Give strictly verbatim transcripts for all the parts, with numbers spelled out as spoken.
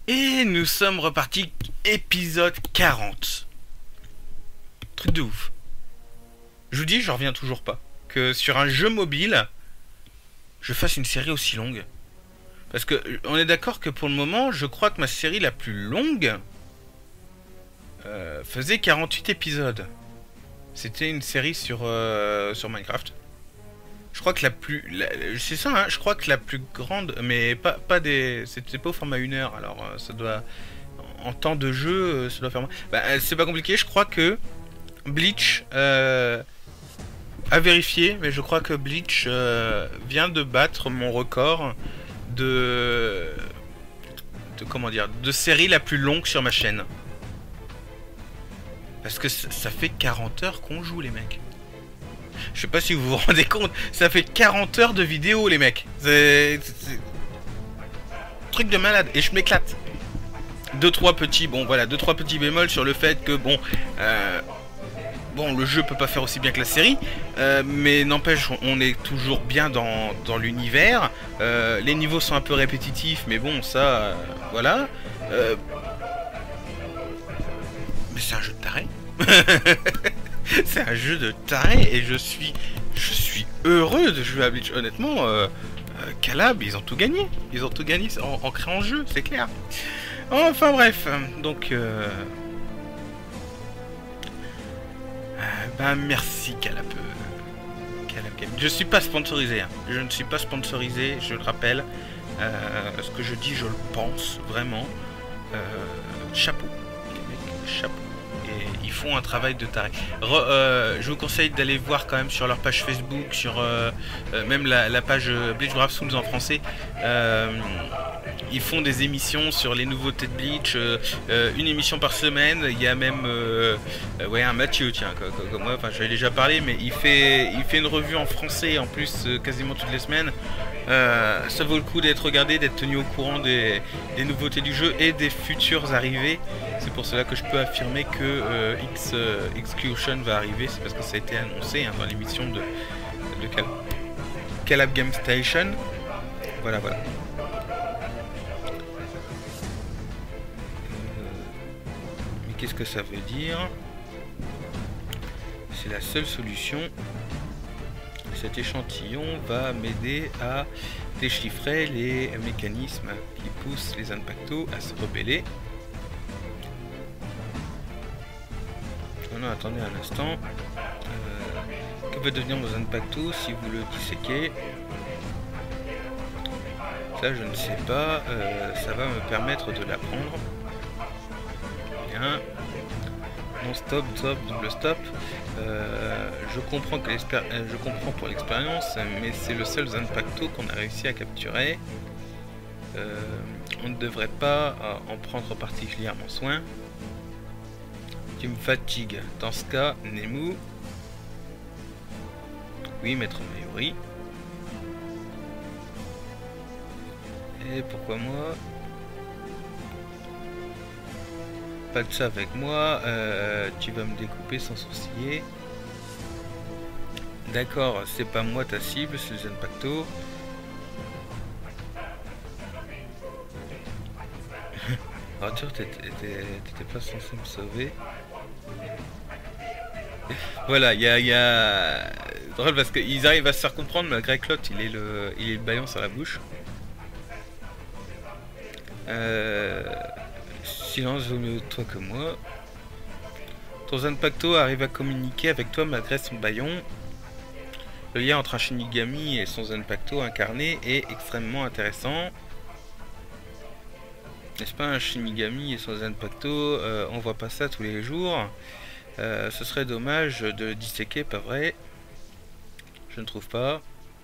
Et nous sommes repartis, épisode quarante. Truc de ouf. Je vous dis, je reviens toujours pas. Que sur un jeu mobile, je fasse une série aussi longue. Parce que on est d'accord que pour le moment, je crois que ma série la plus longue euh, faisait quarante-huit épisodes. C'était une série sur, euh, sur Minecraft. Je crois que la plus... la- c'est ça, hein, je crois que la plus grande... Mais pas, pas des... C'était pas au format une heure, alors euh, ça doit... En temps de jeu, euh, ça doit faire moins. Bah, euh, c'est pas compliqué, je crois que Bleach euh, a vérifié, mais je crois que Bleach euh, vient de battre mon record de... de... Comment dire, de série la plus longue sur ma chaîne. Parce que ça ça fait quarante heures qu'on joue, les mecs. Je sais pas si vous vous rendez compte, ça fait quarante heures de vidéo, les mecs. C'est... c'est- Truc de malade, et je m'éclate. Deux trois petits, bon voilà, deux trois petits bémols sur le fait que bon, euh, bon le jeu peut pas faire aussi bien que la série, euh, mais n'empêche, on est toujours bien dans, dans l'univers. Euh, les niveaux sont un peu répétitifs, mais bon ça, euh, voilà. Euh, mais c'est un jeu de taré. C'est un jeu de taré et je suis, je suis heureux de jouer à Bleach. Honnêtement, euh, euh, Calab, ils ont tout gagné. Ils ont tout gagné en, en créant le jeu, c'est clair. Enfin bref, donc euh... euh, ben merci Calab. euh, Calab Game. Je suis pas sponsorisé, hein. Je ne suis pas sponsorisé, je le rappelle. Euh, ce que je dis, je le pense vraiment. Euh, chapeau, les mecs, chapeau. Et ils font un travail de taré. Re- euh, je vous conseille d'aller voir quand même sur leur page Facebook, sur euh, euh, même la, la page euh, Bleach Brave Souls en français. Euh, ils font des émissions sur les nouveautés de Bleach, euh, euh, une émission par semaine. Il y a même euh, euh, ouais, un Mathieu, tiens, comme, comme- comme moi, enfin j'avais déjà parlé, mais il fait, il fait une revue en français en plus euh, quasiment toutes les semaines. Euh, ça vaut le coup d'être regardé, d'être tenu au courant des, des nouveautés du jeu et des futures arrivées. C'est pour cela que je peux affirmer que euh, X, euh, Execution va arriver, c'est parce que ça a été annoncé, hein, dans l'émission de, de Cal Calab Game Station. Voilà, voilà. Mais qu'est-ce que ça veut dire? C'est la seule solution. Cet échantillon va m'aider à déchiffrer les mécanismes qui poussent les Zanpakuto à se rebeller. Oh non, attendez un instant. Euh, que va devenir mon Zanpakuto si vous le disséquez? Ça, je ne sais pas. Euh, ça va me permettre de l'apprendre. Bien. Non, stop, stop, double stop. Euh, je comprends que l'expér- euh, je comprends pour l'expérience, mais c'est le seul Zanpakuto qu'on a réussi à capturer. Euh, on ne devrait pas euh, en prendre particulièrement soin. Tu me fatigues. Dans ce cas, Nemu. Oui, maître Mayuri. Et pourquoi moi? Pas de ça avec moi. Euh, tu vas me découper sans sourciller. D'accord, c'est pas moi ta cible, c'est le Zanpakuto. Arthur, t'étais t'étais pas censé me sauver. Voilà, il y a, y a... drôle parce qu'ils arrivent à se faire comprendre malgré que l'autre il est le, il est le baillon sur la bouche. Euh... Silence, vaut mieux toi que moi. Ton Zanpakuto arrive à communiquer avec toi malgré son baillon. Le lien entre un Shinigami et son Zanpakuto incarné est extrêmement intéressant. N'est-ce pas, un Shinigami et son Zanpakuto, euh, on voit pas ça tous les jours. Euh, ce serait dommage de le disséquer, pas vrai? Je ne trouve pas.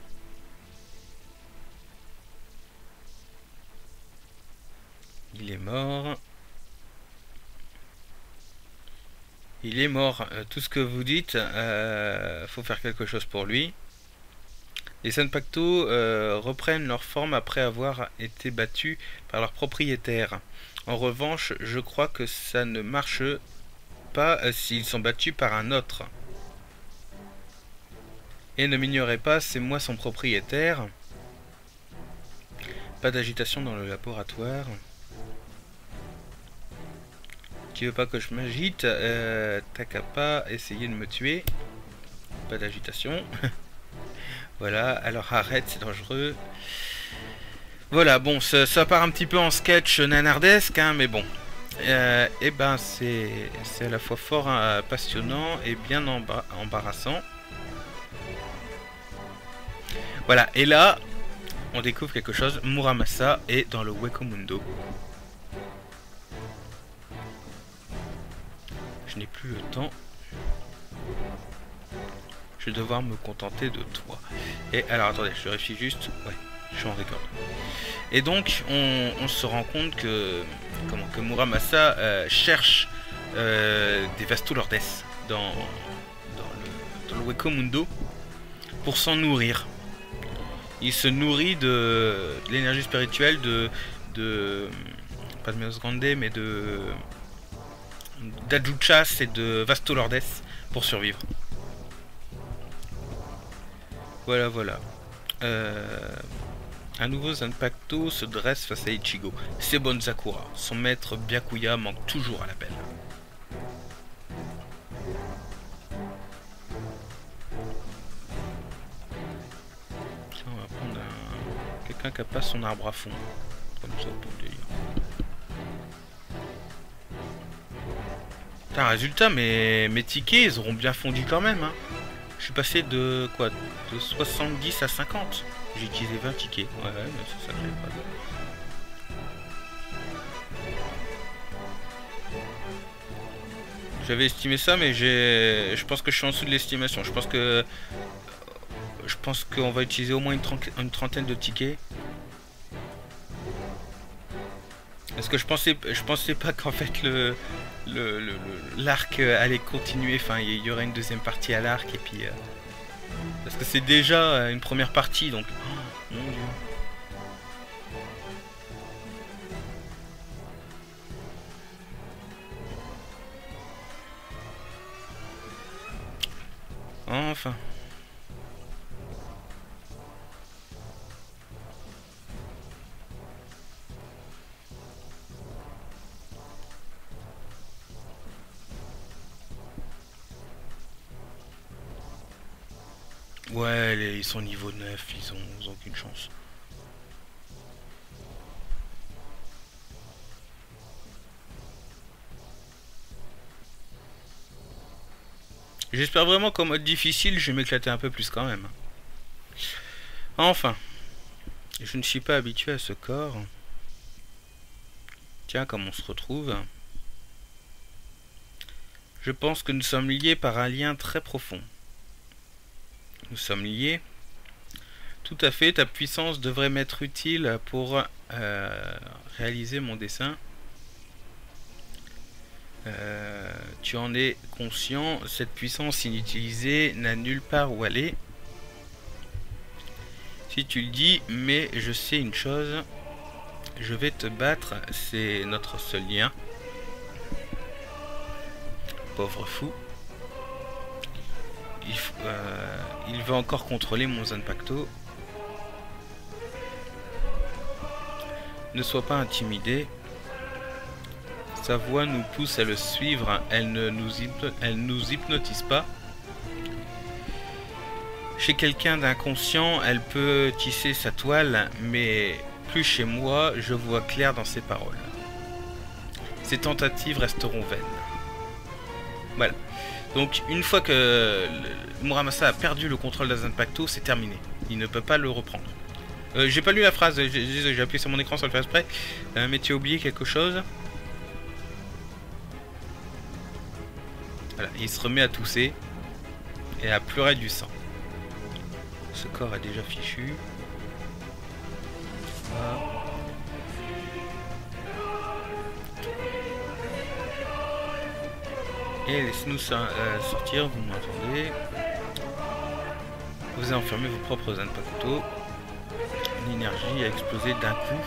Il est mort. Il est mort. Euh, tout ce que vous dites, euh, faut faire quelque chose pour lui. Les Zanpakuto euh, reprennent leur forme après avoir été battus par leurs propriétaires. En revanche, je crois que ça ne marche pas euh, s'ils sont battus par un autre. Et ne m'ignorez pas, c'est moi son propriétaire. Pas d'agitation dans le laboratoire. tu veux pas que je m'agite, euh, t'as qu'à pas essayer de me tuer. Pas d'agitation. Voilà, alors arrête, c'est dangereux. Voilà, bon, ça, ça part un petit peu en sketch nanardesque, hein, mais bon. Euh, et ben, c'est à la fois fort euh, passionnant et bien embar embarrassant. Voilà, et là, on découvre quelque chose. Muramasa est dans le Wekumundo. Je n'ai plus le temps. Je vais devoir me contenter de toi. Et alors, attendez, je vérifie juste. Ouais, je suis en record. Et donc, on, on se rend compte que, comment, que Muramasa euh, cherche euh, des Vastolordes dans, dans le, dans le Wekumundo pour s'en nourrir. Il se nourrit de, de l'énergie spirituelle de, de... pas de Meos Grande, mais de... d'Adjuchas et de Vastolordes pour survivre. Voilà, voilà. Euh, un nouveau Zanpakuto se dresse face à Ichigo. C'est Bonzakura. Son maître Byakuya manque toujours à l'appel. On va prendre un... quelqu'un qui n'a pas son arbre à fond. Comme ça pour le délire. Putain, résultat, mes... mes tickets, ils auront bien fondu quand même, hein. Je suis passé de quoi, de soixante-dix à cinquante. J'ai utilisé vingt tickets. Ouais, mais ça, ça fait pas. J'avais estimé ça, mais j'ai, je pense que je suis en dessous de l'estimation. Je pense que, je pense qu'on va utiliser au moins une, une trentaine de tickets. Parce que je pensais, je pensais pas qu'en fait le le, le, le l'arc allait continuer, enfin il y aurait une deuxième partie à l'arc et puis euh, parce que c'est déjà une première partie donc oh, mon dieu. Enfin. Ouais, les, ils sont niveau neuf, ils ont, ils ont aucune chance. J'espère vraiment qu'en mode difficile, je vais m'éclater un peu plus quand même. Enfin, je ne suis pas habitué à ce corps. Tiens, comme on se retrouve. Je pense que nous sommes liés par un lien très profond. Nous sommes liés. Tout à fait, ta puissance devrait m'être utile pour euh, réaliser mon dessin. Euh, tu en es conscient, cette puissance inutilisée n'a nulle part où aller. Si tu le dis, mais je sais une chose, je vais te battre, c'est notre seul lien. Pauvre fou. Il, euh, il va encore contrôler mon Zanpakuto. Ne sois pas intimidé. Sa voix nous pousse à le suivre. Elle ne nous, elle nous hypnotise pas. Chez quelqu'un d'inconscient, elle peut tisser sa toile, mais plus chez moi, je vois clair dans ses paroles. Ses tentatives resteront vaines. Voilà. Donc une fois que Muramasa a perdu le contrôle de Zanpakuto, c'est terminé. Il ne peut pas le reprendre. Euh, j'ai pas lu la phrase, j'ai appuyé sur mon écran sans le faire exprès. Euh, mais tu as oublié quelque chose. Voilà, il se remet à tousser et à pleurer du sang. Ce corps est déjà fichu. Voilà. Et laissez-nous euh, sortir, vous m'entendez. Vous avez enfermé vos propres Zanpakuto. L'énergie a explosé d'un coup.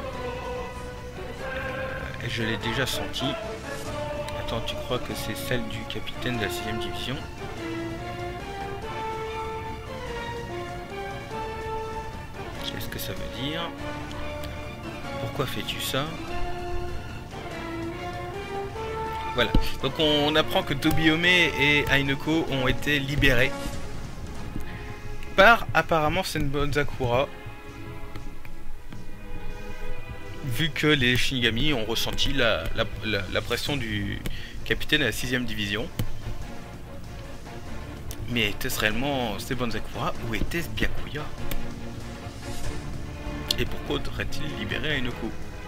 Euh, et je l'ai déjà senti. Attends, tu crois que c'est celle du capitaine de la sixième division? Qu'est-ce que ça veut dire? Pourquoi fais-tu ça? Voilà. Donc on apprend que Tobiyome et Aineko ont été libérés par apparemment Senbonzakura, vu que les Shinigami ont ressenti la, la, la, la pression du capitaine de la sixième division. Mais était-ce réellement Senbonzakura ou était-ce Byakuya? Et pourquoi aurait-il libéré Aineko?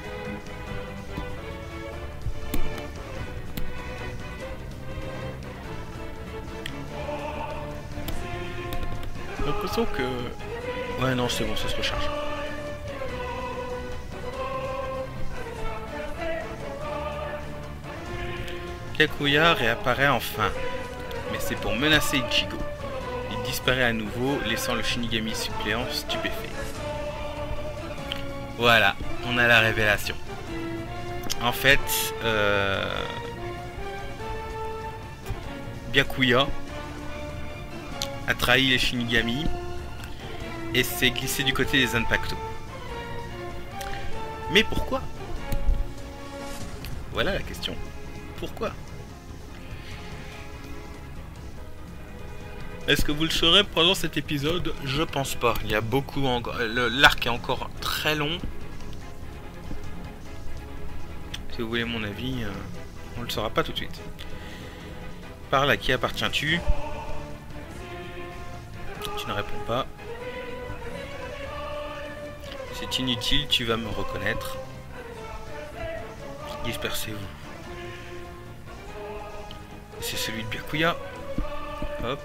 J'ai l'impression que... Ouais non c'est bon, ça se recharge. Byakuya réapparaît enfin, mais c'est pour menacer Ichigo. Il disparaît à nouveau, laissant le Shinigami suppléant stupéfait. Voilà, on a la révélation. En fait, euh... Byakuya a trahi les Shinigami et s'est glissé du côté des Zanpakuto. Mais pourquoi? Voilà la question. Pourquoi? Est-ce que vous le saurez pendant cet épisode? Je pense pas. Il y a beaucoup encore. L'arc est encore très long. Si vous voulez mon avis, euh, on le saura pas tout de suite. Parle, à qui appartiens-tu? Tu ne réponds pas. C'est inutile, tu vas me reconnaître. Dispersez-vous. C'est celui de Byakuya. Hop.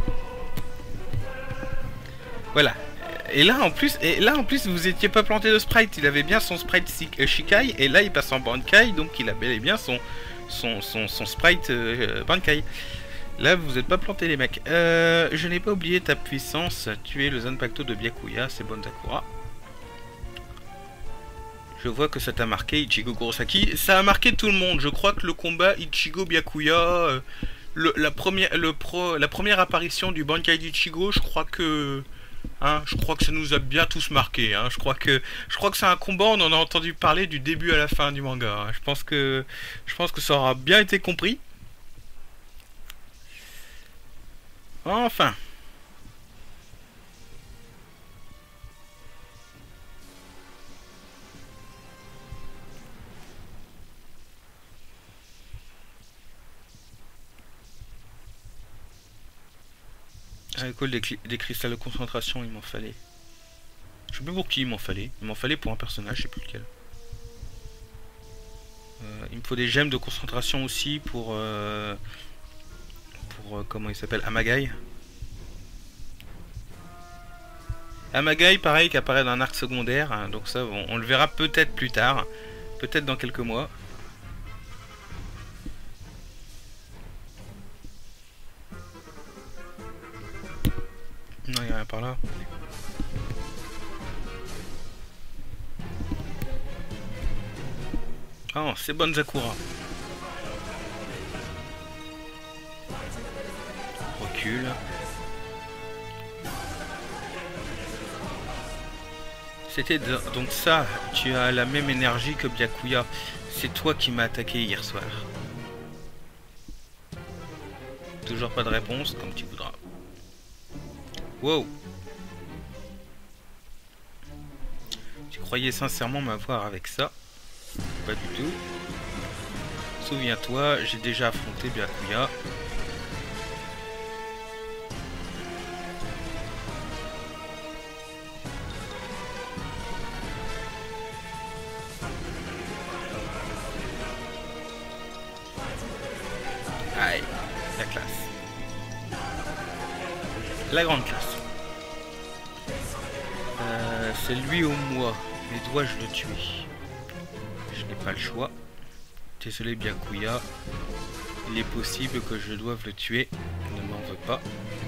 Voilà. Et là en plus, et là en plus vous étiez pas planté de sprite. Il avait bien son sprite Shikai et là il passe en Bankai, donc il a bel et bien son son son, son sprite euh, Bankai. Là vous êtes pas planté les mecs. Euh, je n'ai pas oublié ta puissance. Tu es le Zanpakuto de Byakuya, c'est Bonzakura. Je vois que ça t'a marqué, Ichigo Kurosaki. Ça a marqué tout le monde. Je crois que le combat Ichigo Byakuya, euh, le, la première le pro, la première apparition du Bankai d'Ichigo, je crois que Hein, je crois que ça nous a bien tous marqué. Hein. Je crois que je crois que c'est un combat, on en a entendu parler du début à la fin du manga. Hein. Je pense que je pense que ça aura bien été compris. Enfin. À l'école des, des cristals de concentration, il m'en fallait. Je sais plus pour qui il m'en fallait. Il m'en fallait pour un personnage, je sais plus lequel. Euh, il me faut des gemmes de concentration aussi pour... Euh, pour... Euh, comment il s'appelle, Amagai. Amagai, pareil, qui apparaît dans un arc secondaire. Hein, donc ça, on, on le verra peut-être plus tard. Peut-être dans quelques mois. Non, il n'y a rien par là. Oh, c'est Bonzakura. Recule. C'était donc ça. Tu as la même énergie que Byakuya. C'est toi qui m'as attaqué hier soir. Toujours pas de réponse, comme tu voudras. Wow. Tu croyais sincèrement m'avoir avec ça? Pas du tout. Souviens-toi, j'ai déjà affronté Byakuya. Aïe, la classe. La grande classe. Euh, c'est lui ou moi. Mais dois-je le tuer? Je n'ai pas le choix. Désolé Byakuya. Il est possible que je doive le tuer. Ne m'en veux pas.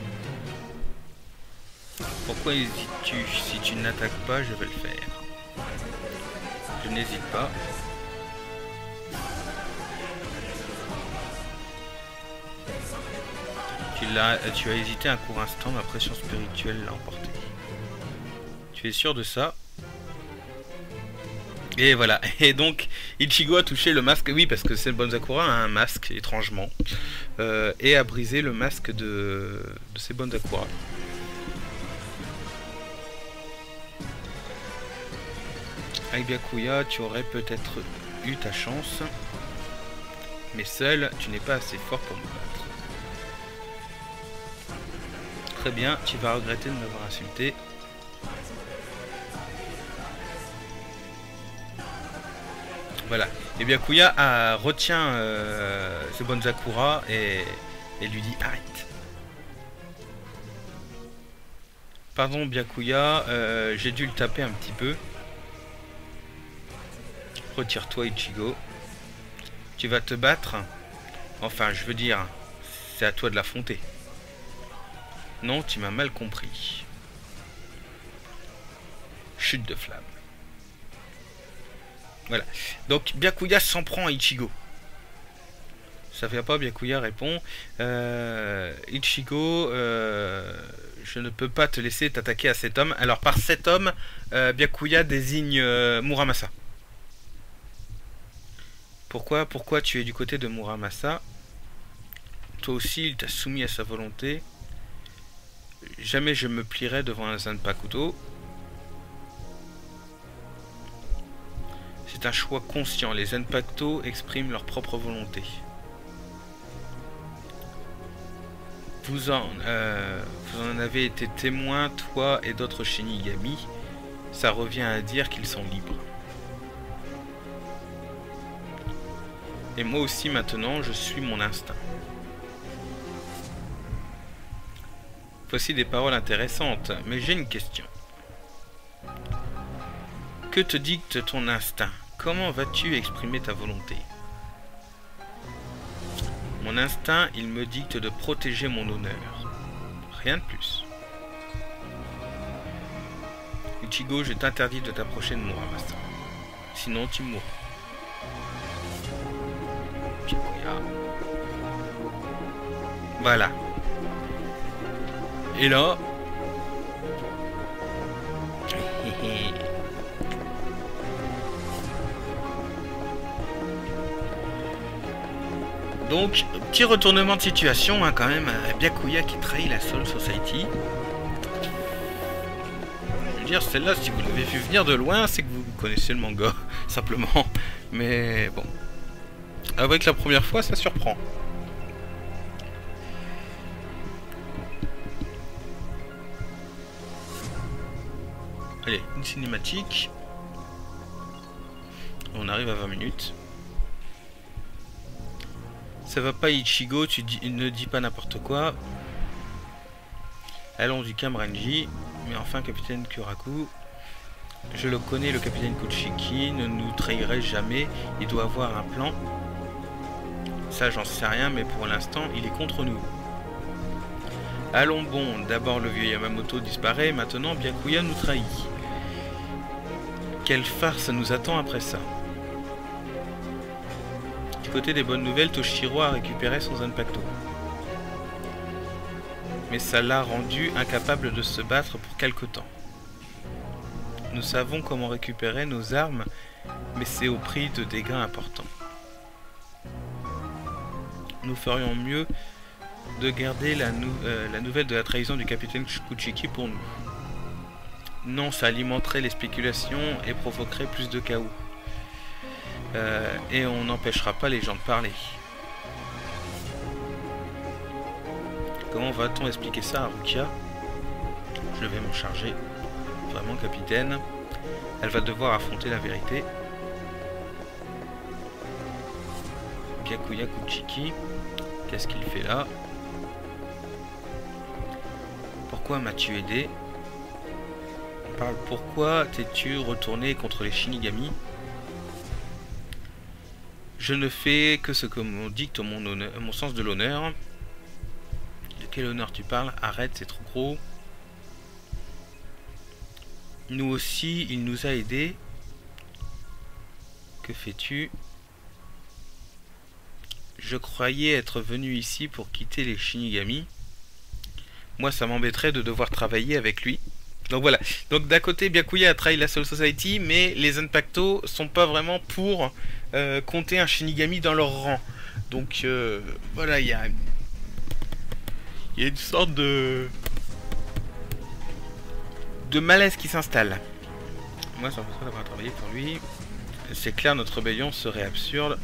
Pourquoi hésites-tu? Si tu n'attaques pas, je vais le faire. Je n'hésite pas. Tu as, tu as hésité un court instant, ma pression spirituelle l'a emporté. Tu es sûr de ça? Et voilà. Et donc, Ichigo a touché le masque. Oui, parce que c'est Bonzakura a un masque, étrangement. Euh, et a brisé le masque de, de ces Bonzakura. Avec Byakuya, tu aurais peut-être eu ta chance. Mais seul, tu n'es pas assez fort pour me battre. Très bien, tu vas regretter de m'avoir insulté. Voilà. Et Byakuya a, retient euh, ce Bonzakura et, et lui dit arrête. Pardon Byakuya, euh, j'ai dû le taper un petit peu. Retire-toi Ichigo. Tu vas te battre. Enfin, je veux dire, c'est à toi de l'affronter. Non, tu m'as mal compris. Chute de flamme. Voilà. Donc, Byakuya s'en prend à Ichigo. Ça fait pas, Byakuya répond. Euh, Ichigo, euh, je ne peux pas te laisser t'attaquer à cet homme. Alors, par cet homme, euh, Byakuya désigne euh, Muramasa. Pourquoi, pourquoi tu es du côté de Muramasa? Toi aussi, il t'a soumis à sa volonté. Jamais je me plierai devant un Zanpakuto. C'est un choix conscient. Les Zanpakuto expriment leur propre volonté. Vous en, euh, vous en avez été témoin, toi et d'autres Shinigami. Ça revient à dire qu'ils sont libres. Et moi aussi maintenant, je suis mon instinct. Voici des paroles intéressantes, mais j'ai une question. Que te dicte ton instinct? Comment vas-tu exprimer ta volonté? Mon instinct, il me dicte de protéger mon honneur. Rien de plus. Ichigo, je t'interdis de t'approcher de Muramasa. Sinon tu mourras. Voilà. Et là... Donc, petit retournement de situation, hein, quand même. Byakuya qui trahit la Soul Society. Je veux dire, celle-là, si vous l'avez vu venir de loin, c'est que vous connaissez le manga, simplement. Mais bon. Avec la première fois, ça surprend. Allez, une cinématique. On arrive à vingt minutes. Ça va pas Ichigo, tu dis, ne dis pas n'importe quoi. Allons du Kamrenji. Mais enfin, capitaine Kuraku. Je le connais, le capitaine Kuchiki ne nous trahirait jamais. Il doit avoir un plan. Ça, j'en sais rien, mais pour l'instant, il est contre nous. Allons bon, d'abord le vieux Yamamoto disparaît, maintenant Byakuya nous trahit. Quelle farce nous attend après ça? Du côté des bonnes nouvelles, Toshiro a récupéré son Zanpakuto. Mais ça l'a rendu incapable de se battre pour quelque temps. Nous savons comment récupérer nos armes, mais c'est au prix de dégâts importants. Nous ferions mieux de garder la, nou euh, la nouvelle de la trahison du capitaine Kuchiki pour nous. Non, ça alimenterait les spéculations et provoquerait plus de chaos. Euh, et on n'empêchera pas les gens de parler. Comment va-t-on expliquer ça à Rukia? Je vais m'en charger. Vraiment, capitaine. Elle va devoir affronter la vérité. Byakuya Kuchiki. Qu'est-ce qu'il fait là? Pourquoi m'as-tu aidé? Parle, pourquoi t'es-tu retourné contre les Shinigami? Je ne fais que ce que me dicte mon, honneur, mon sens de l'honneur. De quel honneur tu parles? Arrête, c'est trop gros. Nous aussi, il nous a aidés. Que fais-tu? Je croyais être venu ici pour quitter les Shinigami. Moi, ça m'embêterait de devoir travailler avec lui. Donc voilà. Donc d'un côté, Byakuya a trahi la Soul Society, mais les Zanpakuto sont pas vraiment pour euh, compter un Shinigami dans leur rang. Donc euh, voilà, il y a, y a une sorte de de malaise qui s'installe. Moi, j'ai l'impression d'avoir travaillé pour lui. C'est clair, notre rébellion serait absurde.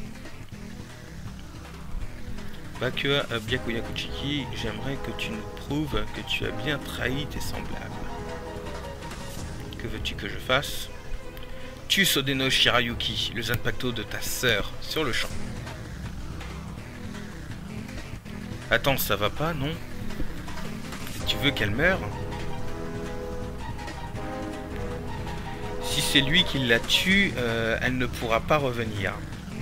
Byakuya, euh, Byakuya Kuchiki, j'aimerais que tu nous prouves que tu as bien trahi tes semblables. Que veux-tu que je fasse? Tue Sodeno Shirayuki, le Zanpakuto de ta sœur, sur le champ. Attends, ça va pas, non? Tu veux qu'elle meure? Si c'est lui qui la tue, euh, elle ne pourra pas revenir.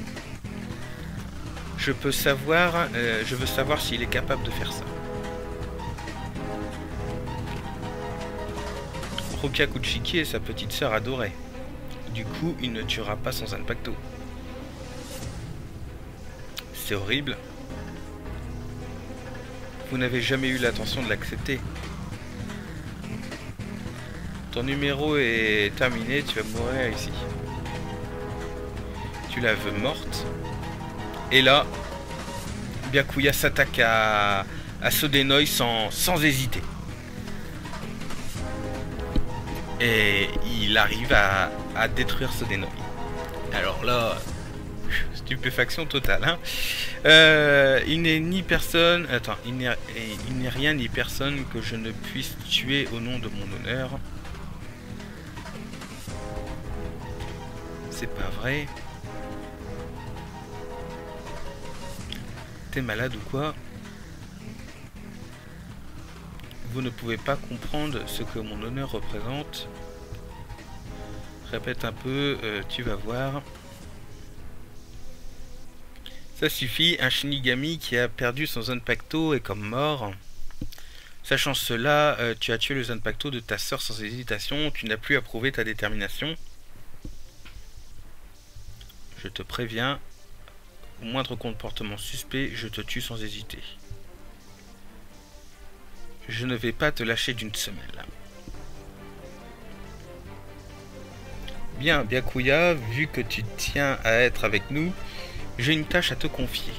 Je peux savoir, euh, je veux savoir s'il est capable de faire ça. Rukia Kuchiki est sa petite sœur adorée. Du coup, il ne tuera pas son Zanpakuto. C'est horrible. Vous n'avez jamais eu l'intention de l'accepter. Ton numéro est terminé, tu vas mourir ici. Tu la veux morte. Et là, Byakuya s'attaque à, à Sodenoi sans, sans hésiter. Et il arrive à, à détruire Sodenoi. Alors là, stupéfaction totale. Hein. Euh, il n'est ni personne... Attends, il n'est rien ni personne que je ne puisse tuer au nom de mon honneur. C'est pas vrai. T'es malade ou quoi? Vous ne pouvez pas comprendre ce que mon honneur représente. Répète un peu, euh, tu vas voir. Ça suffit, un Shinigami qui a perdu son Zanpakuto est comme mort. Sachant cela, euh, tu as tué le Zanpakuto de ta sœur sans hésitation, tu n'as plus à prouver ta détermination. Je te préviens, au moindre comportement suspect, je te tue sans hésiter. Je ne vais pas te lâcher d'une semelle. Bien, Byakuya, vu que tu tiens à être avec nous, j'ai une tâche à te confier.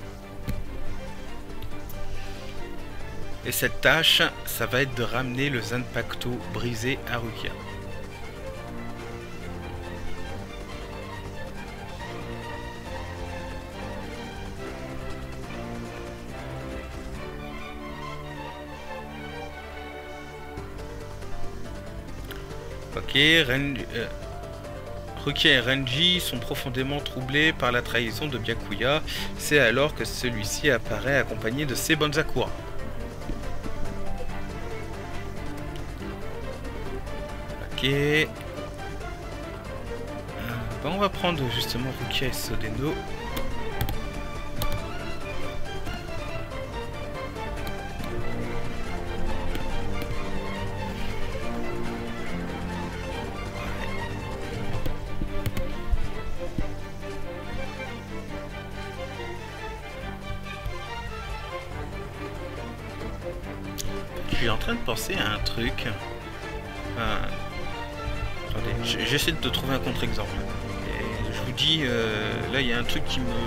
Et cette tâche, ça va être de ramener le Zanpakuto brisé à Rukia. Ok, Ren... Euh... Rukia et Renji sont profondément troublés par la trahison de Byakuya. C'est alors que celui-ci apparaît accompagné de Sebonzakura. Ok. Euh, bah on va prendre justement Rukia et Sodeno. Je suis en train de penser à un truc. Euh, attendez, j'essaie de trouver un contre-exemple. Et je vous dis, euh, là il y a un truc qui me...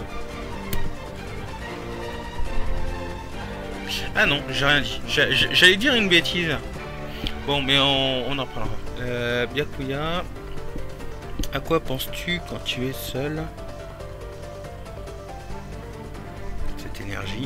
Ah non, j'ai rien dit. J'allais dire une bêtise. Bon, mais on, on en parlera. Euh, Byakuya, à quoi penses-tu quand tu es seul? Cette énergie.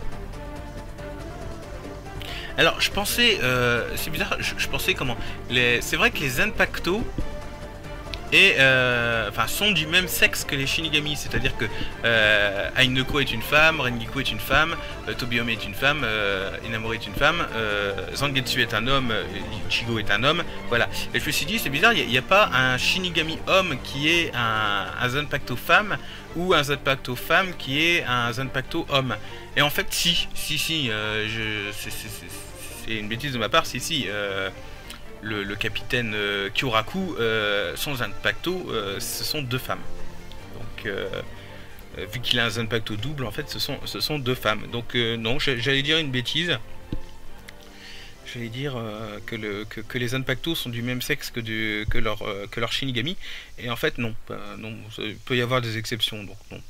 Alors, je pensais, euh, c'est bizarre, je, je pensais comment, c'est vrai que les Zanpakuto et, euh, enfin, sont du même sexe que les Shinigami, c'est-à-dire que euh, Ainoko est une femme, Rengiku est une femme, euh, Tobiyome est une femme, euh, Inamori est une femme, euh, Zangetsu est un homme, euh, Ichigo est un homme, voilà. Et je me suis dit, c'est bizarre, il n'y a, a pas un Shinigami homme qui est un, un Zanpakuto femme, ou un Zanpakuto femme qui est un Zanpakuto homme. Et en fait, si, si, si, euh, je, c'est une bêtise de ma part, si, si, euh, le, le capitaine euh, Kyoraku, euh, son Zanpakuto, euh, ce sont deux femmes. Donc, euh, euh, vu qu'il a un Zanpakuto double, en fait, ce sont, ce sont deux femmes. Donc, euh, non, j'allais dire une bêtise. J'allais dire euh, que, le, que, que les Zanpakuto sont du même sexe que, du, que, leur, euh, que leur Shinigami. Et en fait, non. Bah, non. Il peut y avoir des exceptions, donc non.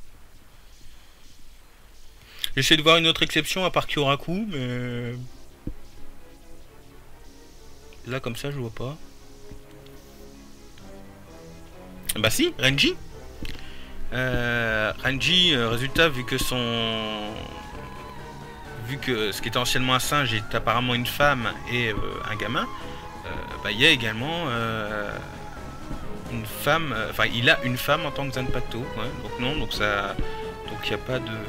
J'essaie de voir une autre exception à part Kyoraku, mais... Là, comme ça, je vois pas. Bah si, Renji. Euh, Renji, euh, résultat, vu que son... Vu que ce qui était anciennement un singe est apparemment une femme et euh, un gamin, euh, bah, il y a également euh, une femme, enfin euh, il a une femme en tant que Zanpakuto, ouais, donc non, donc ça, donc il n'y a pas de,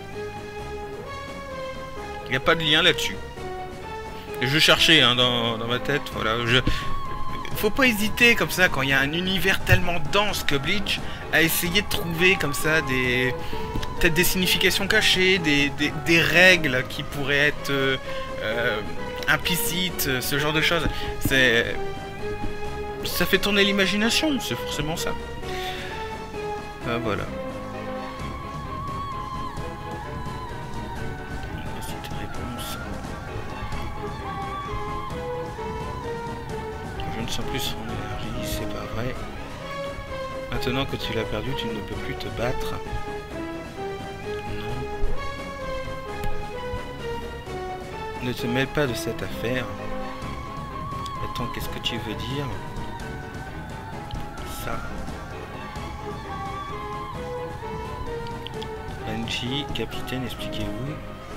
il n'y a pas de lien là-dessus. Je cherchais hein, dans, dans ma tête, voilà, je, faut pas hésiter comme ça quand il y a un univers tellement dense que Bleach à essayer de trouver comme ça des peut-être des significations cachées, des, des, des règles qui pourraient être euh, euh, implicites, ce genre de choses. C'est ça fait tourner l'imagination, c'est forcément ça. Ah, voilà. Voici tes réponses. Je ne sens plus son énergie, c'est pas vrai. Maintenant que tu l'as perdu, tu ne peux plus te battre. Non. Ne te mêle pas de cette affaire. Attends, qu'est-ce que tu veux dire? Ça. Renji, capitaine, expliquez-vous.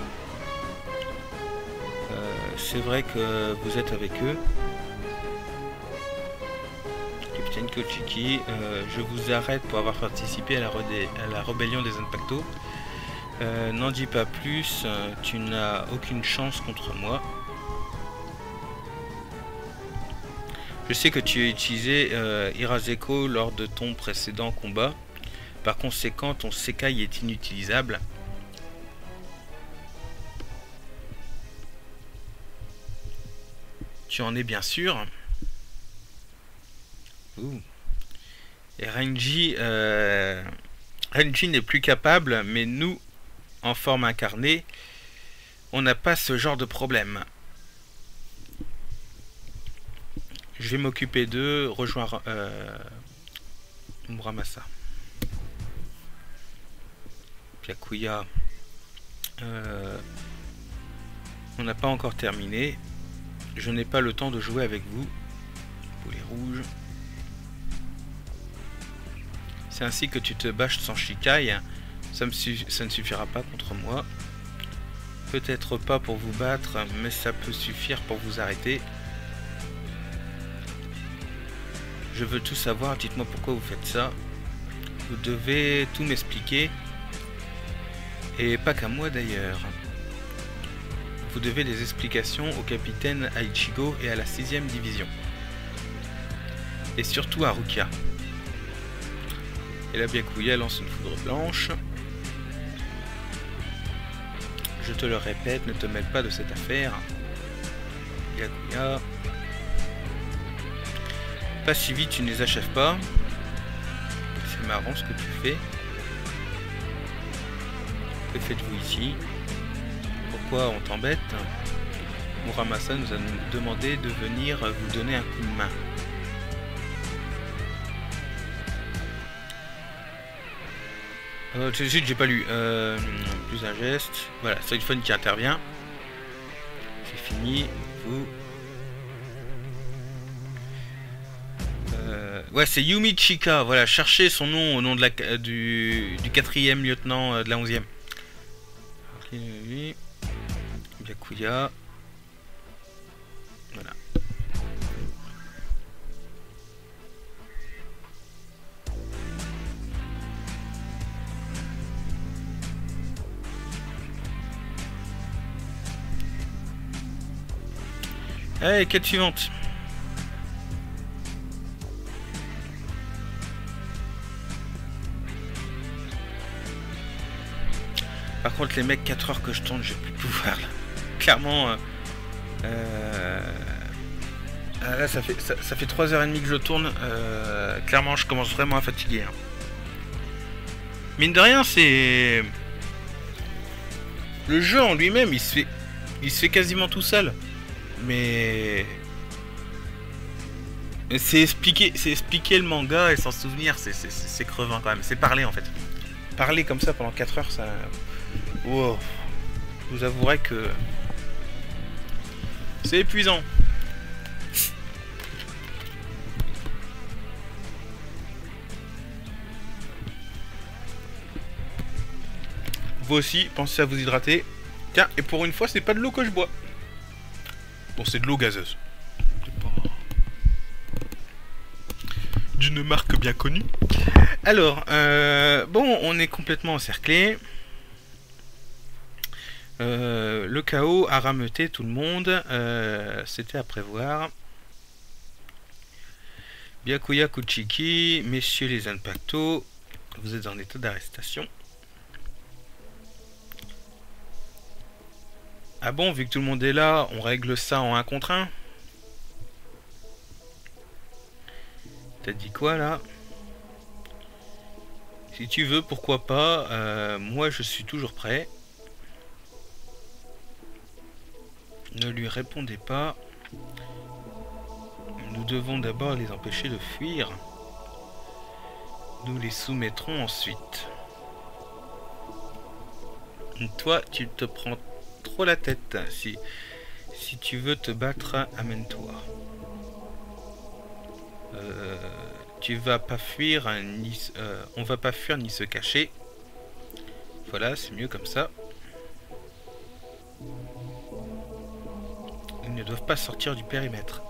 Euh, c'est vrai que vous êtes avec eux. Capitaine Kochiki, euh, je vous arrête pour avoir participé à la, à la rébellion des Zanpakuto. Euh, N'en dis pas plus, euh, tu n'as aucune chance contre moi. Je sais que tu as utilisé euh, Hirazeko lors de ton précédent combat. Par conséquent, ton Sekai est inutilisable. Tu en es bien sûr. Ouh. Et Renji, euh, Renji n'est plus capable, mais nous, en forme incarnée, on n'a pas ce genre de problème. Je vais m'occuper d'eux, rejoindre euh, Muramasa. Byakuya. Euh, on n'a pas encore terminé. Je n'ai pas le temps de jouer avec vous. Boulet rouge. C'est ainsi que tu te bâches sans Shikai. Ça, me ça ne suffira pas contre moi. Peut-être pas pour vous battre, mais ça peut suffire pour vous arrêter. Je veux tout savoir, dites-moi pourquoi vous faites ça. Vous devez tout m'expliquer. Et pas qu'à moi d'ailleurs. Vous devez des explications au capitaine Aichigo et à la sixième division. Et surtout à Rukia. Et la Byakuya lance une foudre blanche. Je te le répète, ne te mêle pas de cette affaire. Byakuya. Pas si vite, tu ne les achèves pas. C'est marrant ce que tu fais. Que faites-vous ici? Pourquoi on t'embête? Muramasa nous a demandé de venir vous donner un coup de main. Euh, tout de suite, j'ai pas lu. Euh, plus un geste. Voilà, c'est une phone qui intervient. C'est fini. Vous. Euh, ouais, c'est Yumi Chika. Voilà, cherchez son nom au nom de la, du, du quatrième lieutenant de la onzième. Byakuya. Voilà. Allez, quête suivante. Par contre, les mecs, quatre heures que je tourne, j'ai plus de pouvoir là. Clairement, euh, euh, là, ça fait, ça, ça fait trois heures trente que je tourne. Euh, clairement, je commence vraiment à fatiguer. Hein. Mine de rien, c'est. Le jeu en lui-même, il se fait, il se fait quasiment tout seul. Mais... C'est expliquer, c'est expliquer le manga et s'en souvenir, c'est crevant quand même. C'est parler en fait. Parler comme ça pendant quatre heures, ça... Wow. Je vous avouerai que... C'est épuisant. Vous aussi, pensez à vous hydrater. Tiens, et pour une fois, c'est pas de l'eau que je bois. Bon, c'est de l'eau gazeuse. D'une marque bien connue. Alors, euh, bon, on est complètement encerclé. Euh, le chaos a rameuté tout le monde. Euh, C'était à prévoir. Byakuya Kuchiki, messieurs les Zanpakuto, vous êtes en état d'arrestation. Ah bon, vu que tout le monde est là, on règle ça en un contre un. T'as dit quoi là? Si tu veux, pourquoi pas. Euh, moi, je suis toujours prêt. Ne lui répondez pas. Nous devons d'abord les empêcher de fuir. Nous les soumettrons ensuite. Toi, tu te prends trop la tête. Si, si tu veux te battre, amène-toi. Euh, tu vas pas fuir, ni, euh, on va pas fuir ni se cacher. Voilà, c'est mieux comme ça. Ils ne doivent pas sortir du périmètre.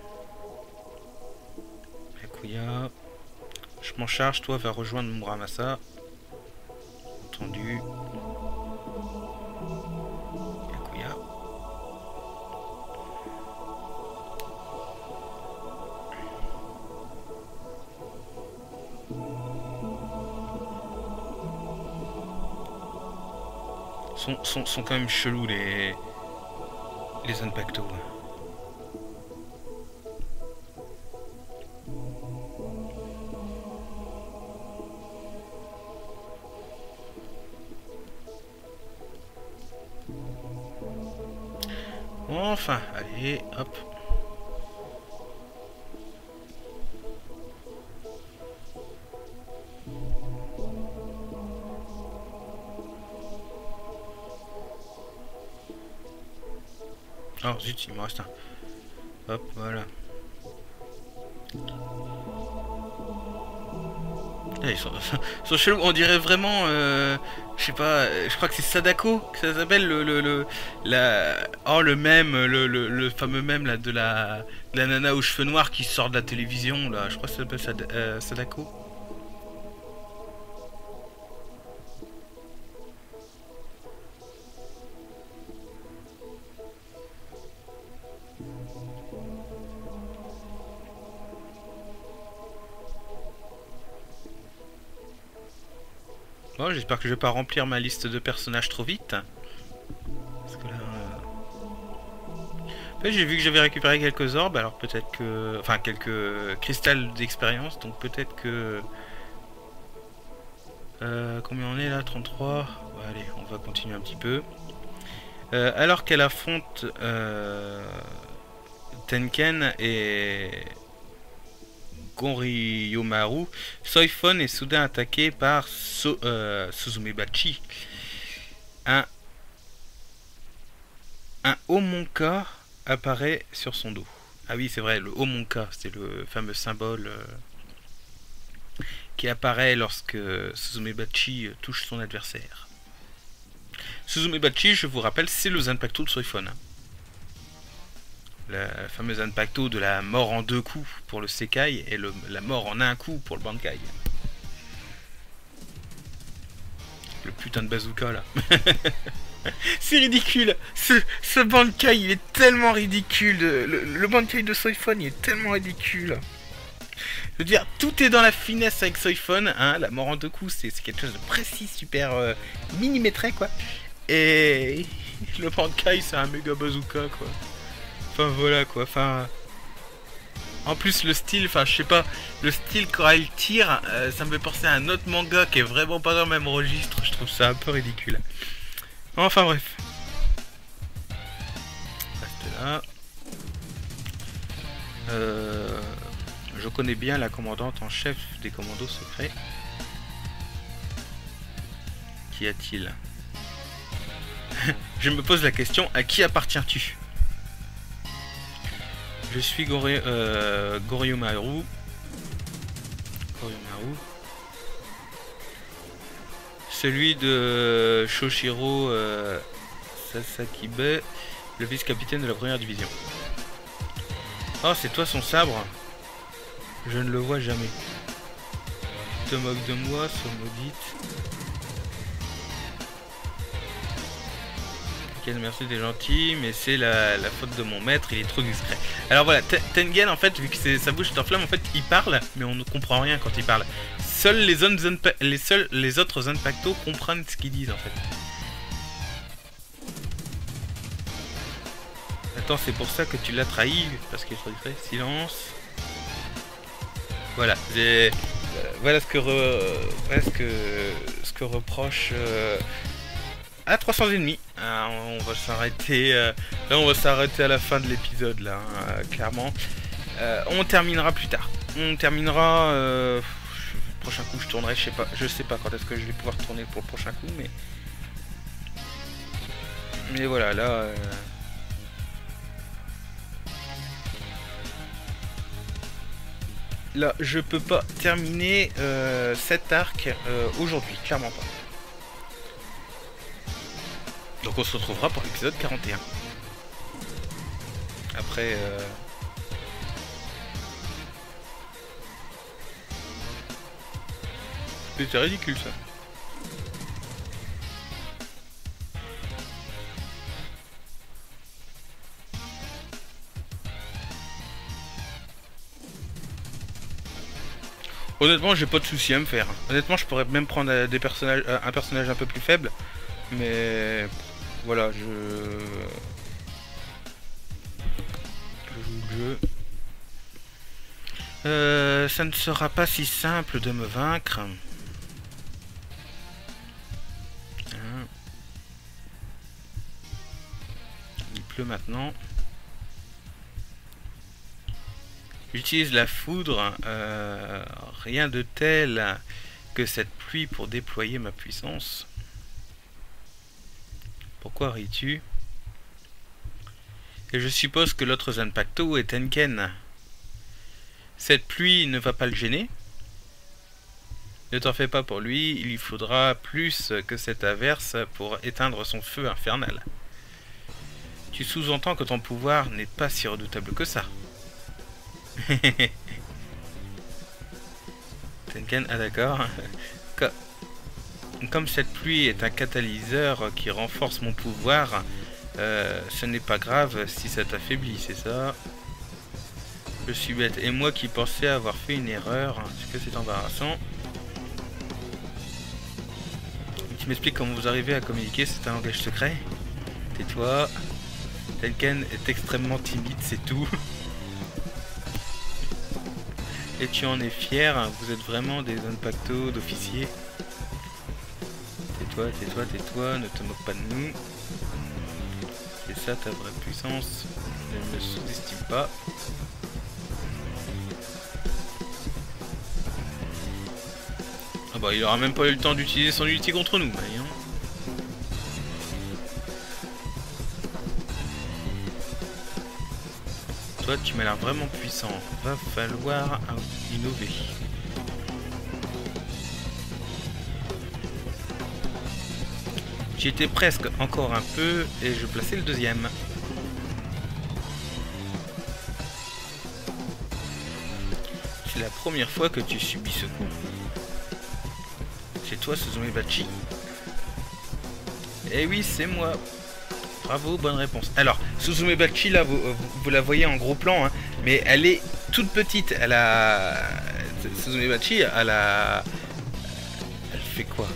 Byakuya, je m'en charge, toi va rejoindre Muramasa. Entendu. Byakuya. Sont, sont, sont quand même chelous les les Zanpakuto. Enfin, allez, hop. Oh zut, il me reste un. Hop, voilà. Ah, ils, sont, ils sont chelous, on dirait vraiment, euh, je sais pas, je crois que c'est Sadako que ça s'appelle, le, le, le, la, oh le mème, le, le, le fameux mème là de la, de la nana aux cheveux noirs qui sort de la télévision là, je crois que ça s'appelle Sad, euh, Sadako. Bon, j'espère que je vais pas remplir ma liste de personnages trop vite. Parce que là... En fait, j'ai vu que j'avais récupéré quelques orbes, alors peut-être que... Enfin, quelques cristals d'expérience, donc peut-être que... Euh, combien on est là? trente-trois. Ouais, allez, on va continuer un petit peu. Euh, alors qu'elle affronte euh, Tenken et... Gonryomaru, Soifon est soudain attaqué par so euh, Suzumebachi. Un, un Homonka apparaît sur son dos. Ah oui, c'est vrai, le Homonka, c'est le fameux symbole euh, qui apparaît lorsque Suzumebachi touche son adversaire. Suzumebachi, je vous rappelle, c'est le Zanpakuto de Soifon. La fameuse Zanpakuto de la mort en deux coups pour le Sekai et le, la mort en un coup pour le Bankai. Le putain de bazooka là. C'est ridicule. Ce, ce Bankai il est tellement ridicule. Le, le Bankai de Soifon il est tellement ridicule. Je veux dire, tout est dans la finesse avec Soifon. Hein, la mort en deux coups c'est quelque chose de précis, super euh, millimétré quoi. Et le Bankai c'est un méga bazooka quoi. Enfin voilà quoi, enfin... En plus le style, enfin je sais pas, le style quand elle tire, euh, ça me fait penser à un autre manga qui est vraiment pas dans le même registre, je trouve ça un peu ridicule. Enfin bref. Reste là. Euh, je connais bien la commandante en chef des commandos secrets. Qu'y a-t-il? Je me pose la question, à qui appartiens-tu? Je suis Goryu, euh, Goryomaru. Goryomaru. Celui de Shoshiro euh, Sasakibe, le vice-capitaine de la première division. Oh, c'est toi son sabre? Je ne le vois jamais. Tu te moques de moi, sois maudite. Merci, t'es gentil, mais c'est la, la faute de mon maître, il est trop discret. Alors voilà, Tengen, en fait, vu que sa bouche est en flamme, en fait, il parle, mais on ne comprend rien quand il parle. Seuls les, zones, les, seuls, les autres Zanpakuto comprennent ce qu'ils disent, en fait. Attends, c'est pour ça que tu l'as trahi, parce qu'il est trop discret. Silence. Voilà, euh, voilà ce que, re, voilà ce que, ce que reproche... Euh, à trois cents ennemis. Ah, on va s'arrêter. Euh, là, on va s'arrêter à la fin de l'épisode, là, hein, euh, clairement. Euh, on terminera plus tard. On terminera. Euh, le prochain coup, je tournerai. Je sais pas. Je sais pas quand est-ce que je vais pouvoir tourner pour le prochain coup, mais. Mais voilà, là. Euh... Là, je peux pas terminer euh, cet arc euh, aujourd'hui, clairement pas. Donc on se retrouvera pour l'épisode quarante et un. Après... Euh... C'est ridicule ça. Honnêtement, j'ai pas de souci à me faire. Honnêtement, je pourrais même prendre des personnages, un personnage un peu plus faible. Mais... Voilà, je... je joue le jeu. Euh, ça ne sera pas si simple de me vaincre. Hein. Il pleut maintenant. J'utilise la foudre. Euh, rien de tel que cette pluie pour déployer ma puissance. Pourquoi ris-tu? Et je suppose que l'autre Zanpakuto est Tengen. Cette pluie ne va pas le gêner? Ne t'en fais pas pour lui, il lui faudra plus que cette averse pour éteindre son feu infernal. Tu sous-entends que ton pouvoir n'est pas si redoutable que ça. Tengen, ah d'accord. Comme cette pluie est un catalyseur qui renforce mon pouvoir, euh, ce n'est pas grave si ça t'affaiblit, c'est ça? Je suis bête. Et moi qui pensais avoir fait une erreur, est-ce que c'est embarrassant? Tu m'expliques comment vous arrivez à communiquer, c'est un langage secret? Tais-toi. Tengen est extrêmement timide, c'est tout. Et tu en es fier, vous êtes vraiment des Zanpakuto d'officiers. Tais-toi, tais-toi, tais-toi, ne te moque pas de nous. C'est ça ta vraie puissance. Ne me sous-estime pas. Ah bah il aura même pas eu le temps d'utiliser son ulti contre nous, voyons. Toi tu m'as l'air vraiment puissant. Va falloir innover. J'y étais presque encore un peu et je plaçais le deuxième. C'est la première fois que tu subis ce coup. C'est toi Suzumebachi? Eh oui, c'est moi. Bravo, bonne réponse. Alors, Suzumebachi, là, vous, vous, vous la voyez en gros plan, hein, mais elle est toute petite. Elle a... Suzumebachi, elle a... Elle fait quoi?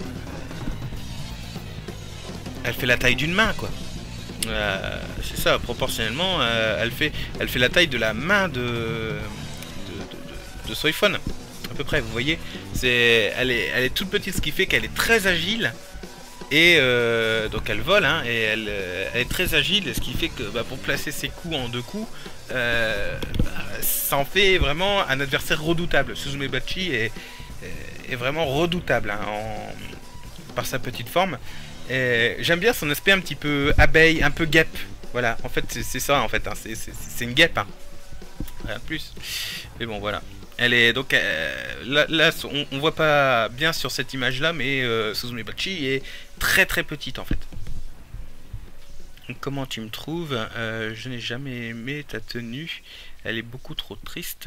Elle fait la taille d'une main, quoi. Euh, c'est ça, proportionnellement, euh, elle, fait, elle fait la taille de la main de... de, de, de, de Soifon. À peu près, vous voyez. C'est, elle, est, elle est toute petite, ce qui fait qu'elle est très agile. Et euh, donc elle vole, hein, et elle, elle est très agile, ce qui fait que bah, pour placer ses coups en deux coups, euh, bah, ça en fait vraiment un adversaire redoutable. Suzumebachi est, est vraiment redoutable hein, en, par sa petite forme. J'aime bien son aspect un petit peu abeille, un peu guêpe. Voilà, en fait c'est ça en fait, hein. C'est une guêpe. Hein. Rien de plus. Mais bon voilà. Elle est donc euh, là, là on, on voit pas bien sur cette image là, mais euh, Suzumebachi est très très petite en fait. Donc, comment tu me trouves? euh, Je n'ai jamais aimé ta tenue. Elle est beaucoup trop triste.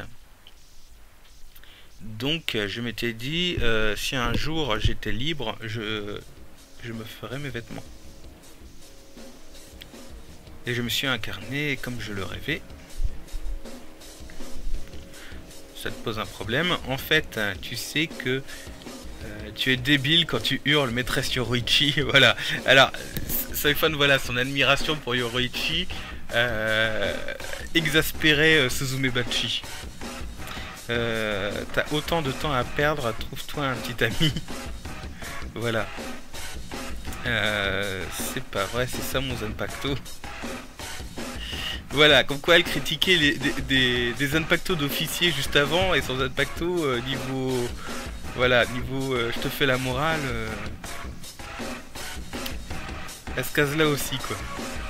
Donc je m'étais dit euh, si un jour j'étais libre, je, je me ferais mes vêtements. Et je me suis incarné comme je le rêvais. Ça te pose un problème. En fait, tu sais que euh, tu es débile quand tu hurles maîtresse Yoruichi. Voilà. Alors, Soifan, voilà, son admiration pour Yoruichi euh, exaspérait euh, Suzumebachi. Euh, T'as autant de temps à perdre, trouve-toi un petit ami. Voilà. Euh, c'est pas vrai, c'est ça mon Zanpakuto. Voilà, comme quoi elle critiquait les, des, des, des Zanpakuto d'officier juste avant et son Zanpakuto euh, niveau... Voilà, niveau euh, je te fais la morale... Euh, elle se case là aussi quoi.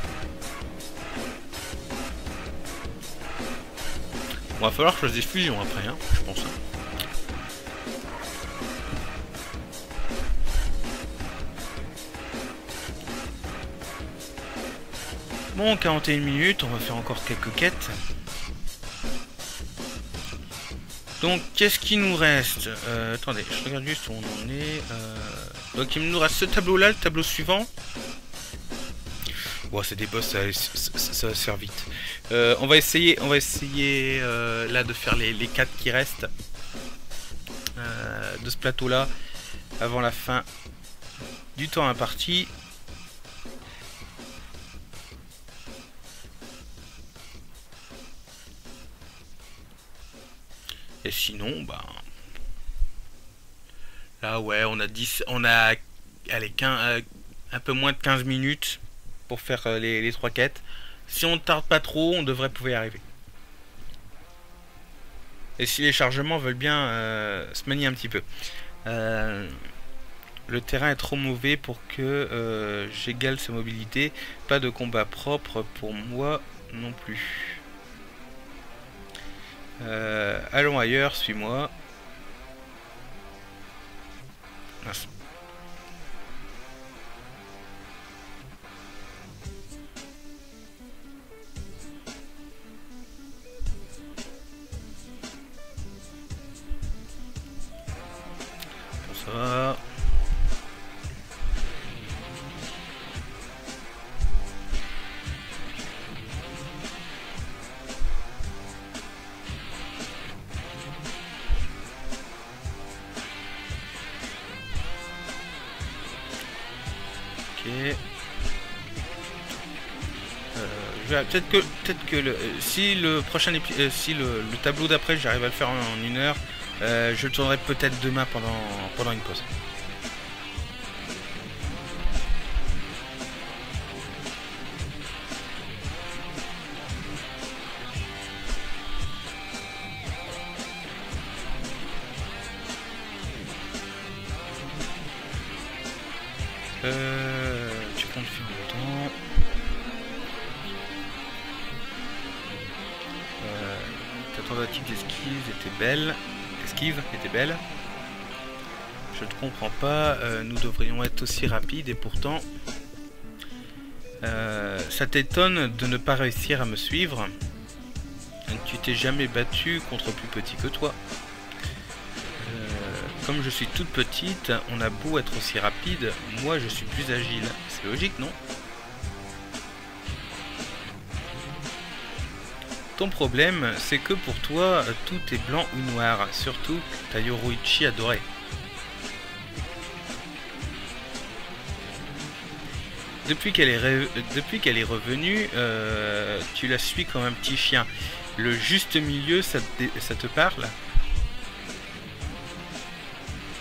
Bon, va falloir que je fasse des fusions après, hein, je pense. Hein. Bon, quarante et une minutes, on va faire encore quelques quêtes. Donc, qu'est-ce qui nous reste? euh, Attendez, je regarde juste où on en est. Euh... Donc, il nous reste ce tableau-là, le tableau suivant. Bon, c'est des boss, ça, ça, ça va se faire vite. Euh, on va essayer, on va essayer euh, là de faire les, les quatre qui restent euh, de ce plateau-là avant la fin du temps imparti. Et sinon, bah là ouais, on a dix, on a allez, quinze, un peu moins de quinze minutes pour faire les, les trois quêtes. Si on ne tarde pas trop, on devrait pouvoir y arriver. Et si les chargements veulent bien euh, se manier un petit peu. Euh, le terrain est trop mauvais pour que euh, j'égale sa mobilité. Pas de combat propre pour moi non plus. Euh, allons ailleurs, suis-moi. Merci. Pour ça. Euh, peut-être que peut-être que le, si le prochain euh, si le, le tableau d'après j'arrive à le faire en, en une heure, euh, je le tournerai peut-être demain pendant pendant une pause. Euh, tu comptes faire longtemps. Euh, ta tentative d'esquive était belle. Esquive était belle. Je ne comprends pas. Euh, nous devrions être aussi rapides et pourtant, euh, ça t'étonne de ne pas réussir à me suivre. Tu t'es jamais battu contre plus petit que toi. Comme je suis toute petite, on a beau être aussi rapide, moi je suis plus agile. C'est logique, non? Ton problème, c'est que pour toi, tout est blanc ou noir. Surtout, ta Yoruichi adorée. Depuis qu'elle est, depuis qu'elle est revenue, euh, tu la suis comme un petit chien. Le juste milieu, ça te, ça te parle?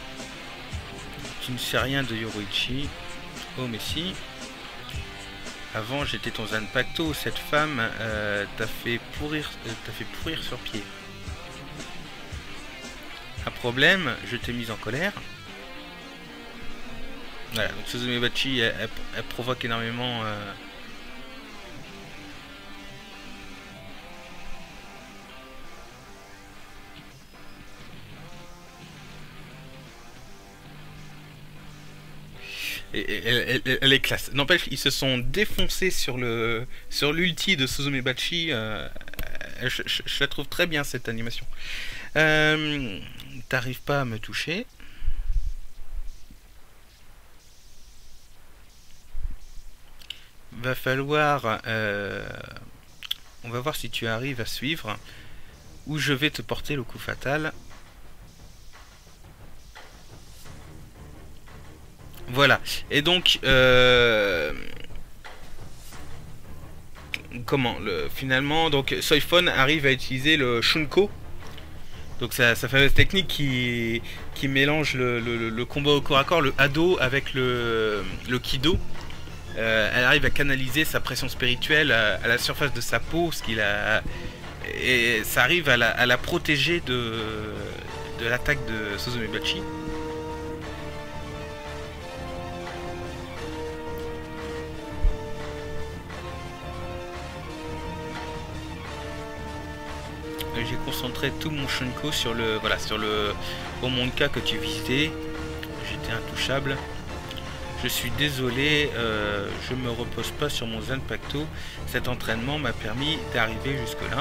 Tu ne sais rien de Yoruichi. Oh mais si. Avant, j'étais ton Zanpakuto. Cette femme euh, t'a fait pourrir, euh, t'a fait pourrir sur pied. Un problème, je t'ai mise en colère. Voilà, donc Suzumebachi, elle, elle, elle provoque énormément... Euh... Et, elle, elle, elle est classe. N'empêche, ils se sont défoncés sur le sur l'ulti de Suzumebachi. Euh, je, je, je la trouve très bien cette animation. Euh, T'arrives pas à me toucher. Va falloir... Euh, on va voir si tu arrives à suivre. Ou je vais te porter le coup fatal. Voilà. Et donc... Euh, comment le, finalement, donc Soifon arrive à utiliser le Shunko. Donc sa, sa fameuse technique qui, qui mélange le, le, le combat au corps à corps, le Hado avec le, le Kido. Euh, elle arrive à canaliser sa pression spirituelle à, à la surface de sa peau, ce qu'il a, et ça arrive à la, à la protéger de, de l'attaque de Suzumebachi. J'ai concentré tout mon Shunko sur le voilà sur le Omonka que tu visitais. J'étais intouchable. Je suis désolé, euh, je me repose pas sur mon Zanpakuto. Cet entraînement m'a permis d'arriver jusque là.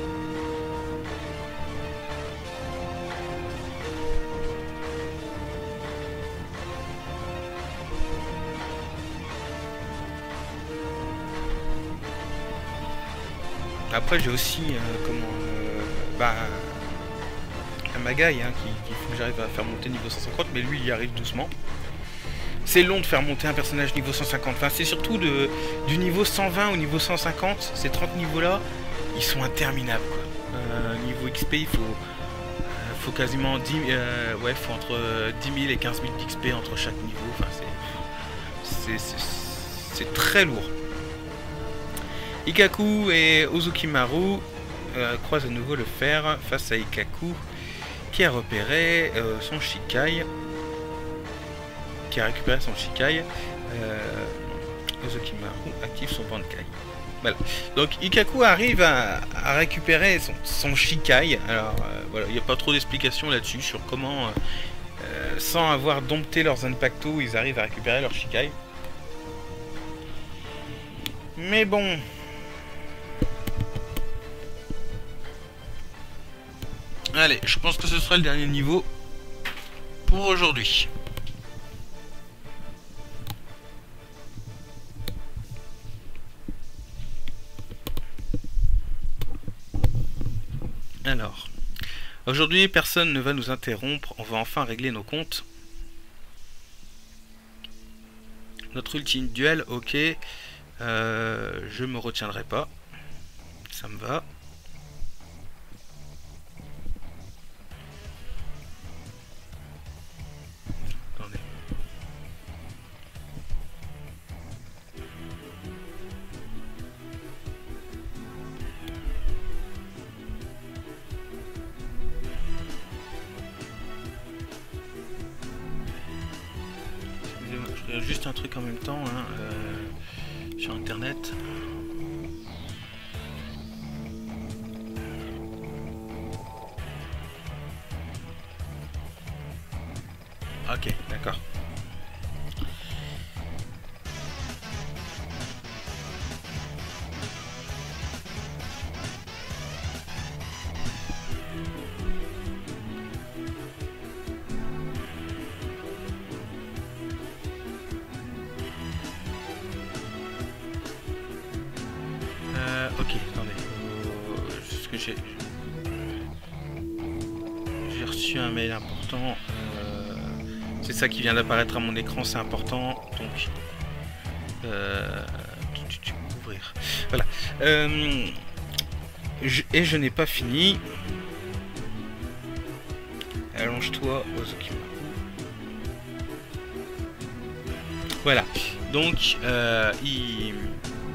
Après j'ai aussi euh, comment euh, bah un Magai hein, qui, qui faut que j'arrive à faire monter niveau cent cinquante, mais lui il y arrive doucement. C'est long de faire monter un personnage niveau cent cinquante, enfin c'est surtout de, du niveau cent vingt au niveau cent cinquante, ces trente niveaux là, ils sont interminables quoi. Euh, niveau X P il faut, euh, faut quasiment dix, euh, ouais, faut entre dix mille et quinze mille d'X P entre chaque niveau, enfin c'est très lourd. Ikkaku et Ozukimaru euh, croisent à nouveau le fer face à Ikkaku qui a repéré euh, son Shikai, qui a récupéré son Shikai. euh, Ozukimaru active son Bankai. Voilà. Donc Ikkaku arrive à, à récupérer son, son Shikai. Alors euh, voilà, il n'y a pas trop d'explications là-dessus sur comment, euh, sans avoir dompté leurs Zanpakuto, ils arrivent à récupérer leur Shikai. Mais bon. Allez, je pense que ce sera le dernier niveau pour aujourd'hui. Alors, aujourd'hui, personne ne va nous interrompre. On va enfin régler nos comptes. Notre ultime duel, ok. Euh, je me retiendrai pas. Ça me va. Attendez. Excusez-moi, je regarde juste un truc en même temps hein, euh, sur internet. Ok, d'accord. Euh, ok, attendez. Euh, ce que j'ai... J'ai reçu un mail important. Euh, c'est ça qui vient d'apparaître à mon écran, c'est important. Donc... Euh, ouvrir. Voilà. Euh, je, et je n'ai pas fini. Allonge-toi, Ozukimaru. Voilà. Donc, euh, il...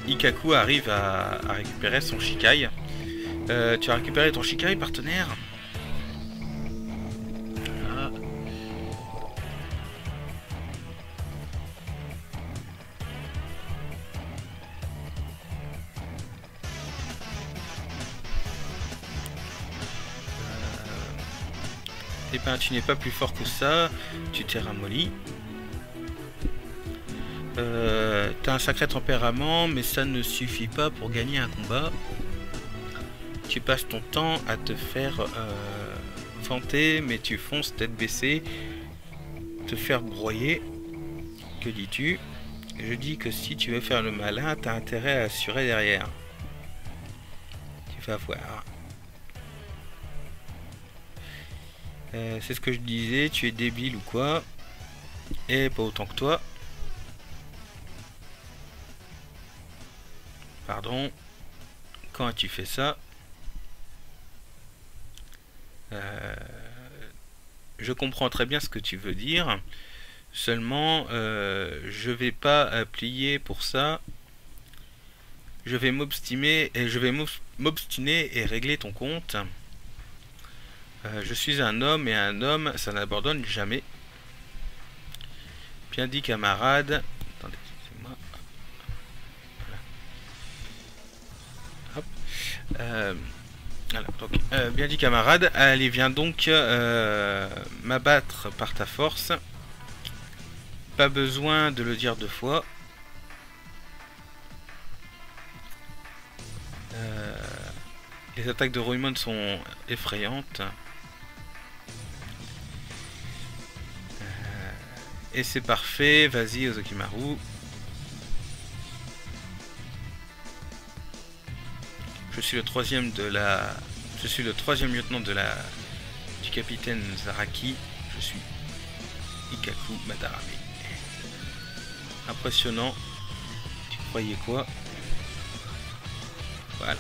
Ikkaku arrive à, à récupérer son Shikai. Euh, tu as récupéré ton Shikai, partenaire? Voilà. Euh... Eh ben, tu n'es pas plus fort que ça. Tu t'es ramolli. Euh, T'as un sacré tempérament, mais ça ne suffit pas pour gagner un combat. Tu passes ton temps à te faire euh, vanter, mais tu fonces tête baissée, te faire broyer. Que dis-tu? Je dis que si tu veux faire le malin, t'as intérêt à assurer derrière. Tu vas voir. Euh, C'est ce que je disais, tu es débile ou quoi? Et pas autant que toi. Pardon. Quand as-tu fait ça? euh, Je comprends très bien ce que tu veux dire. Seulement, euh, je vais pas euh, plier pour ça. Je vais m'obstiner et je vais m'obstiner et régler ton compte. Euh, je suis un homme et un homme, ça n'abandonne jamais. Bien dit, camarade. Attendez, excusez-moi. Hop. Euh, voilà, donc, euh, bien dit, camarade. Allez, viens donc euh, m'abattre par ta force. Pas besoin de le dire deux fois. Euh, les attaques de Roimon sont effrayantes. Euh, et c'est parfait. Vas-y, Orochimaru. Je suis le troisième de la. Je suis le troisième lieutenant de la du capitaine Zaraki. Je suis Ikkaku Madarame. Impressionnant. Tu croyais quoi? Voilà.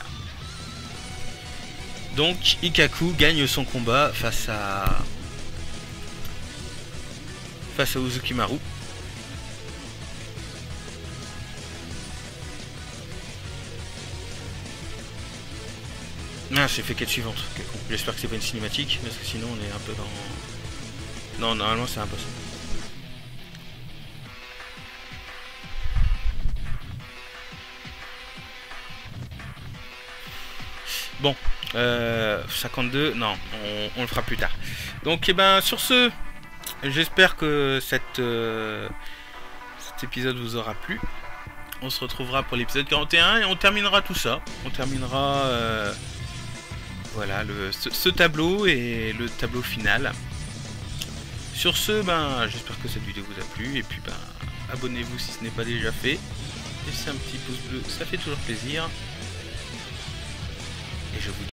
Donc Ikkaku gagne son combat face à face à Orochimaru. Ah, j'ai fait quête suivante. J'espère que c'est pas une cinématique, parce que sinon on est un peu dans... Non, normalement c'est impossible. Bon, euh, cinquante-deux, non, on, on le fera plus tard. Donc, et eh ben, sur ce, j'espère que cette, euh, cet épisode vous aura plu. On se retrouvera pour l'épisode quarante et un et on terminera tout ça. On terminera, euh, voilà, le, ce, ce tableau et le tableau final. Sur ce, ben, j'espère que cette vidéo vous a plu et puis ben, abonnez-vous si ce n'est pas déjà fait. Laissez un petit pouce bleu, ça fait toujours plaisir. Et je vous dis